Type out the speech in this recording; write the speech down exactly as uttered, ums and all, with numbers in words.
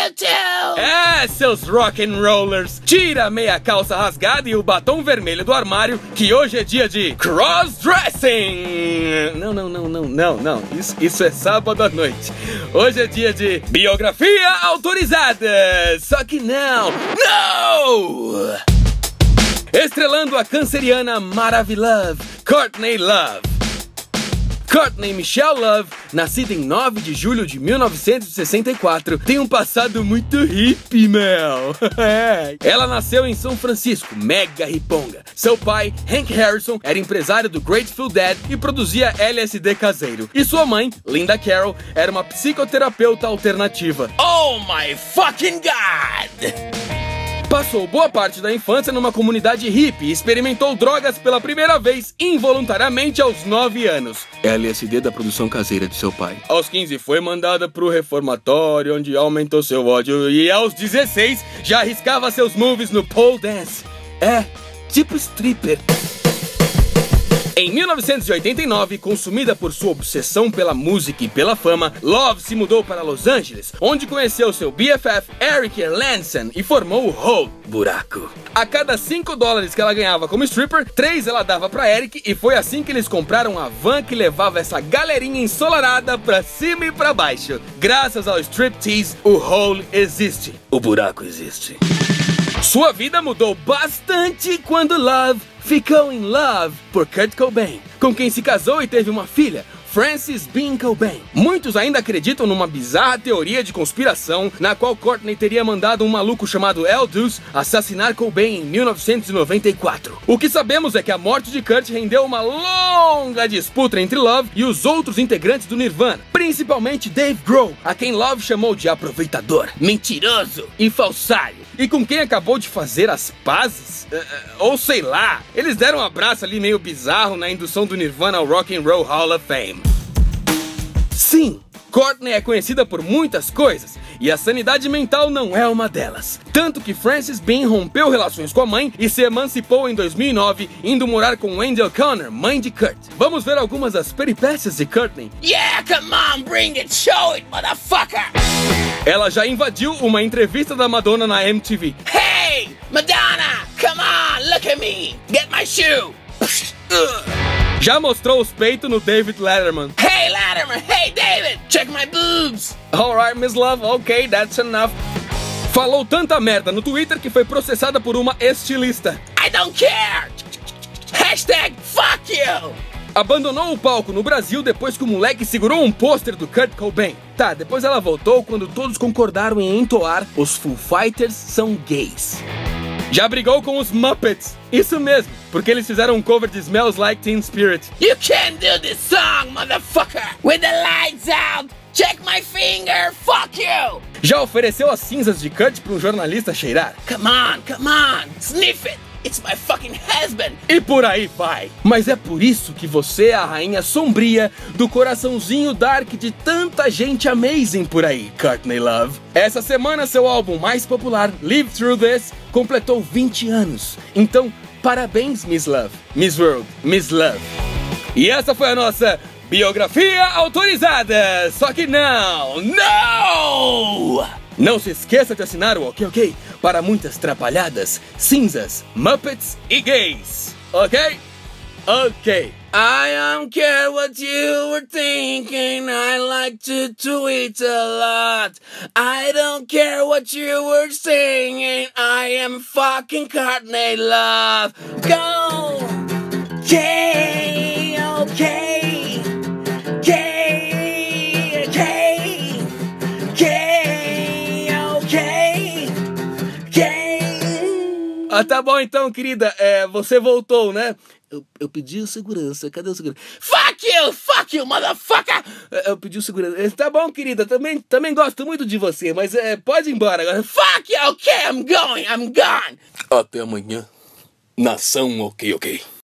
you too! É, seus rock'n'rollers, tira a meia calça rasgada e o batom vermelho do armário, que hoje é dia de crossdressing! Não, não, não, não, não, não, isso, isso é sábado à noite. Hoje é dia de biografia autorizada, só que não, não! Estrelando a canceriana Maravilove, Courtney Love. Courtney Michelle Love, nascida em nove de julho de mil novecentos e sessenta e quatro, tem um passado muito hippie, meu. Ela nasceu em São Francisco, mega riponga. Seu pai, Hank Harrison, era empresário do Grateful Dead e produzia L S D caseiro. E sua mãe, Linda Carroll, era uma psicoterapeuta alternativa. Oh my fucking God! Passou boa parte da infância numa comunidade hippie e experimentou drogas pela primeira vez involuntariamente aos nove anos. L S D da produção caseira de seu pai. Aos quinze foi mandada pro reformatório, onde aumentou seu ódio, e aos dezesseis já arriscava seus moves no pole dance. É, tipo stripper. Em mil novecentos e oitenta e nove, consumida por sua obsessão pela música e pela fama, Love se mudou para Los Angeles, onde conheceu seu B F F Eric Erlandson e formou o Hole, buraco. A cada cinco dólares que ela ganhava como stripper, três ela dava pra Eric, e foi assim que eles compraram a van que levava essa galerinha ensolarada pra cima e pra baixo. Graças ao striptease, o Hole existe. O buraco existe. Sua vida mudou bastante quando Love ficou em love por Kurt Cobain, com quem se casou e teve uma filha, Frances Bean Cobain. Muitos ainda acreditam numa bizarra teoria de conspiração na qual Courtney teria mandado um maluco chamado Al Deuce assassinar Cobain em mil novecentos e noventa e quatro. O que sabemos é que a morte de Kurt rendeu uma longa disputa entre Love e os outros integrantes do Nirvana, principalmente Dave Grohl, a quem Love chamou de aproveitador, mentiroso e falsário, e com quem acabou de fazer as pazes, uh, ou sei lá, eles deram um abraço ali meio bizarro na indução do Nirvana ao Rock and Roll Hall of Fame. Sim, Courtney é conhecida por muitas coisas, e a sanidade mental não é uma delas. Tanto que Frances Bean rompeu relações com a mãe e se emancipou em dois mil e nove, indo morar com Wendy O'Connor, mãe de Kurt. Vamos ver algumas das peripécias de Courtney. Yeah, come on, bring it, show it, motherfucker! Ela já invadiu uma entrevista da Madonna na M T V. Hey, Madonna, come on, look at me, get my shoe! Já mostrou os peitos no David Letterman. Hey Letterman, hey David, check my boobs! Alright, Miss Love, okay, that's enough. Falou tanta merda no Twitter que foi processada por uma estilista. I don't care! Hashtag fuck you! Abandonou o palco no Brasil depois que o moleque segurou um pôster do Kurt Cobain. Tá, depois ela voltou quando todos concordaram em entoar "Os Foo Fighters são gays". Já brigou com os Muppets, isso mesmo, porque eles fizeram um cover de Smells Like Teen Spirit. You can't do this song, motherfucker! With the lights out! Check my finger! Fuck you! Já ofereceu as cinzas de Kurt para um jornalista cheirar. Come on, come on! Sniff it! It's my fucking husband! E por aí vai. Mas é por isso que você é a rainha sombria do coraçãozinho dark de tanta gente amazing por aí, Courtney Love. Essa semana seu álbum mais popular, Live Through This, completou vinte anos. Então, parabéns, Miss Love, Miss World, Miss Love. E essa foi a nossa biografia autorizada. Só que não, não! Não se esqueça de assinar o Ok Ok para muitas trapalhadas, cinzas, Muppets e gays. Ok? Ok. I don't care what you were thinking, I like to tweet a lot. I don't care what you were singing, I am fucking Courtney Love. Go! Gay, okay. Gay, gay. Gay, okay. Gay. Ah, tá bom então, querida, é, você voltou, né? Eu, eu pedi o segurança, cadê o segurança? Fuck you, fuck you, motherfucker! Eu pedi o segurança. Tá bom, querida, também, também gosto muito de você, mas é, pode ir embora agora. Fuck you, okay, I'm going, I'm gone! Até amanhã. Nação Ok Ok.